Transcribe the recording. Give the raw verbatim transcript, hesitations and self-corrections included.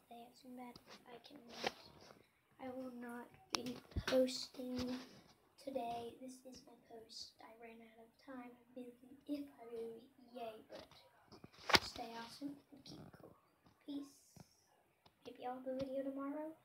they have some bad. I cannot. I will not be posting today. This is my post. I ran out of time. I'm busy. If I do, yay! But stay awesome and keep cool. Peace. Maybe I'll do a video tomorrow.